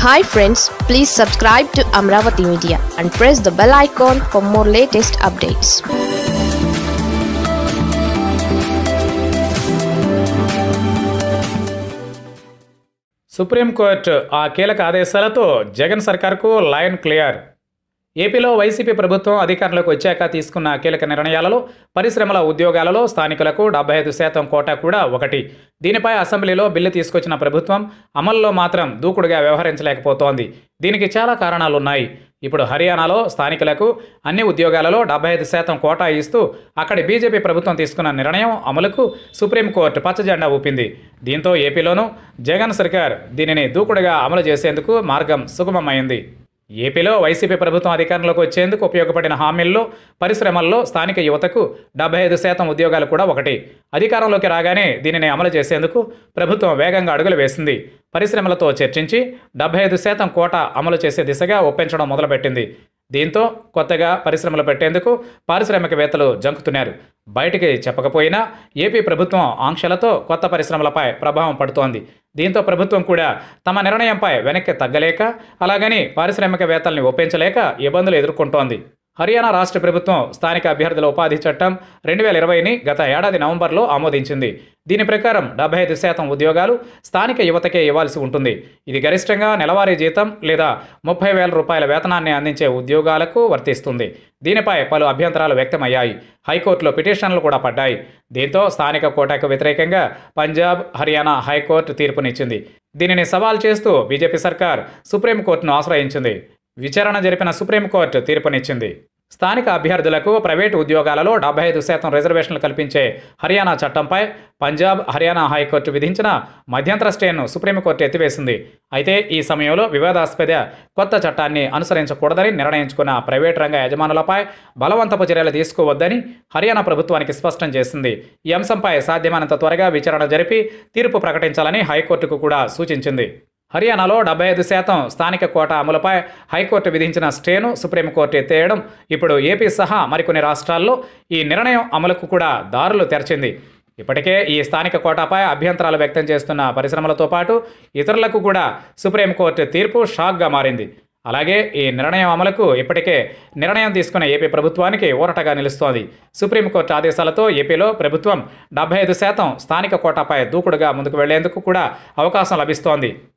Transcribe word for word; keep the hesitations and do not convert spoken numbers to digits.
Hi friends, please subscribe to Amaravathi Media and press the bell icon for more latest updates. Supreme court ఆ కీలక ఆదేశాలతో జగన్ సర్కార్కు line clear. ఏపీలో వైసీపీ ప్రభుత్వం అధికారంలోకి వచ్చాక తీసుకున్న కీలక నిర్ణయాలలో పరిశ్రమల ఉద్యోగాలలో స్థానికులకు డెబ్బై ఐదు శాతం కోటా కూడా ఒకటి. దీనిపై అసెంబ్లీలో బిల్లు తీసుకొచ్చిన ప్రభుత్వం అమల్లో మాత్రం దూకుడుగా వ్యవహరించలేకపోతోంది. దీనికి చాలా కారణాలున్నాయి. ఇప్పుడు హర్యానాలో స్థానికులకు అన్ని ఉద్యోగాలలో డెబ్బై ఐదు శాతం కోటా ఇస్తూ అక్కడి బీజేపీ ప్రభుత్వం తీసుకున్న నిర్ణయం అమలుకు సుప్రీంకోర్టు పచ్చజెండా ఊపింది. దీంతో ఏపీలోనూ జగన్ సర్కార్ దీనిని దూకుడుగా అమలు చేసేందుకు మార్గం సుగమమైంది. ఏపీలో వైసీపీ ప్రభుత్వం అధికారంలోకి వచ్చేందుకు ఉపయోగపడిన హామీల్లో పరిశ్రమల్లో స్థానిక యువతకు డెబ్బై ఐదు శాతం ఉద్యోగాలు కూడా ఒకటి. అధికారంలోకి రాగానే దీనిని అమలు చేసేందుకు ప్రభుత్వం వేగంగా అడుగులు వేసింది. పరిశ్రమలతో చర్చించి డెబ్బై ఐదు శాతం కోటా అమలు చేసే దిశగా ఒప్పించడం మొదలుపెట్టింది. దీంతో కొత్తగా పరిశ్రమలు పెట్టేందుకు పారిశ్రామికవేత్తలు జంకుతున్నారు. బయటికి చెప్పకపోయినా ఏపీ ప్రభుత్వం ఆంక్షలతో కొత్త పరిశ్రమలపై ప్రభావం పడుతోంది. దీంతో ప్రభుత్వం కూడా తమ నిర్ణయంపై వెనక్కి తగ్గలేక, అలాగని పారిశ్రామికవేత్తల్ని ఒప్పించలేక ఇబ్బందులు ఎదుర్కొంటోంది. హర్యానా రాష్ట్ర ప్రభుత్వం స్థానిక అభ్యర్థుల ఉపాధి చట్టం రెండు వేల ఇరవైని గత ఏడాది నవంబర్లో ఆమోదించింది. దీని ప్రకారం డెబ్బై ఐదు శాతం ఉద్యోగాలు స్థానిక యువతకే ఇవ్వాల్సి ఉంటుంది. ఇది గరిష్టంగా నెలవారీ జీతం లేదా ముప్పై వేల రూపాయల వేతనాన్ని అందించే ఉద్యోగాలకు వర్తిస్తుంది. దీనిపై పలు అభ్యంతరాలు వ్యక్తమయ్యాయి. హైకోర్టులో పిటిషన్లు కూడా పడ్డాయి. దీంతో స్థానిక కోటాకు వ్యతిరేకంగా పంజాబ్, హర్యానా హైకోర్టు తీర్పునిచ్చింది. దీనిని సవాల్ చేస్తూ బీజేపీ సర్కార్ సుప్రీంకోర్టును ఆశ్రయించింది. విచారణ జరిపిన సుప్రీంకోర్టు తీర్పునిచ్చింది. స్థానిక అభ్యర్థులకు ప్రైవేటు ఉద్యోగాలలో డెబ్బై ఐదు శాతం రిజర్వేషన్లు కల్పించే హర్యానా చట్టంపై పంజాబ్, హర్యానా హైకోర్టు విధించిన మధ్యంతర స్టేను సుప్రీంకోర్టు ఎత్తివేసింది. అయితే ఈ సమయంలో వివాదాస్పద కొత్త చట్టాన్ని అనుసరించకూడదని నిర్ణయించుకున్న ప్రైవేటు రంగ యజమానులపై బలవంతపు చర్యలు తీసుకోవద్దని హర్యానా ప్రభుత్వానికి స్పష్టం చేసింది. ఈ అంశంపై సాధ్యమైనంత త్వరగా విచారణ జరిపి తీర్పు ప్రకటించాలని హైకోర్టుకు కూడా సూచించింది. హర్యానాలో డెబ్బై ఐదు శాతం స్థానిక కోటా అమలుపై హైకోర్టు విధించిన స్టేను సుప్రీంకోర్టు ఎత్తేయడం ఇప్పుడు ఏపీ సహా మరికొన్ని రాష్ట్రాల్లో ఈ నిర్ణయం అమలుకు కూడా దారులు తెరిచింది. ఇప్పటికే ఈ స్థానిక కోటాపై అభ్యంతరాలు వ్యక్తం చేస్తున్న పరిశ్రమలతో పాటు ఇతరులకు కూడా సుప్రీంకోర్టు తీర్పు షాక్గా మారింది. అలాగే ఈ నిర్ణయం అమలుకు ఇప్పటికే నిర్ణయం తీసుకున్న ఏపీ ప్రభుత్వానికి ఊరటగా నిలుస్తోంది. సుప్రీంకోర్టు ఆదేశాలతో ఏపీలో ప్రభుత్వం డెబ్బై ఐదు శాతం స్థానిక కోటాపై దూకుడుగా ముందుకు వెళ్లేందుకు కూడా అవకాశం లభిస్తోంది.